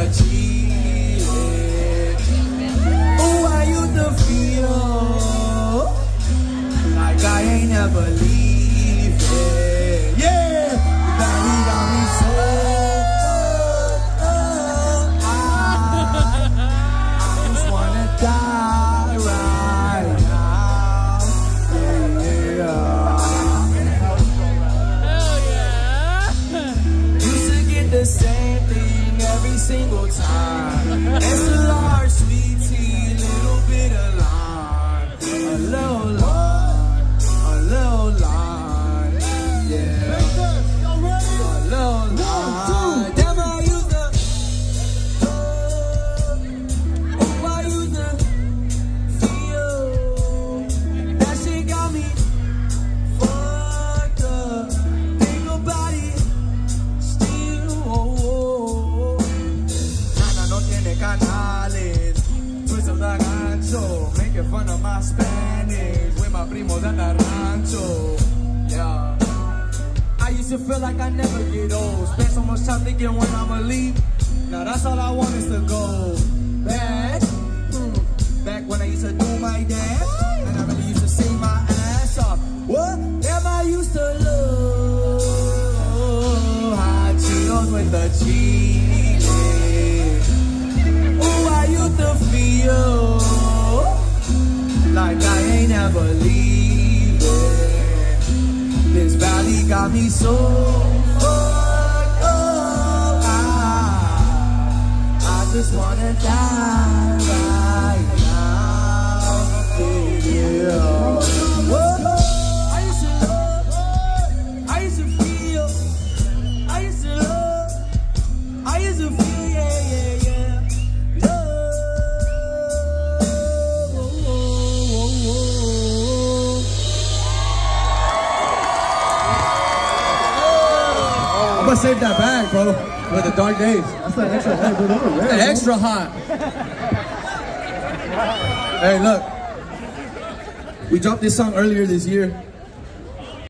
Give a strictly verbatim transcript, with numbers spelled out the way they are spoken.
cheating. Oh, I used to feel like I ain't never leaving. Yeah, that he got me so. Uh, I just wanna die right now. Yeah. Hell yeah! Used to get the same thing every single time. It's a large sweet tea, little bit of lime, a little lime, a little lime, yeah, a little lime. Damn, I used to, oh, I used to feel that shit got me fucked up. Think about it still. Oh, oh, oh. Nana no tiene canales, twist of the gancho, making fun of my Spanish with my primos at the rancho. Yeah, I used to feel like I never get old. Spend so much time thinking when I'ma leave. Now that's all I want is to go back. Hmm. Back when I used to do my dance, and I really used to sing my ass off. What? Damn, I used to love hot Cheetos with the cheese. Oh, I used to feel like I ain't ever leaving. This valley got me so fucked up. I, I just wanna die right now. Yeah. Whoa. I used to love, I used to feel, I used to love, I used to feel, yeah, yeah, yeah. Love. Oh, oh, oh, oh. I'm gonna save that bag, bro, for the dark days. That's that extra hot, bro. That's rare, bro. Extra hot. Hey, look. We dropped this song earlier this year.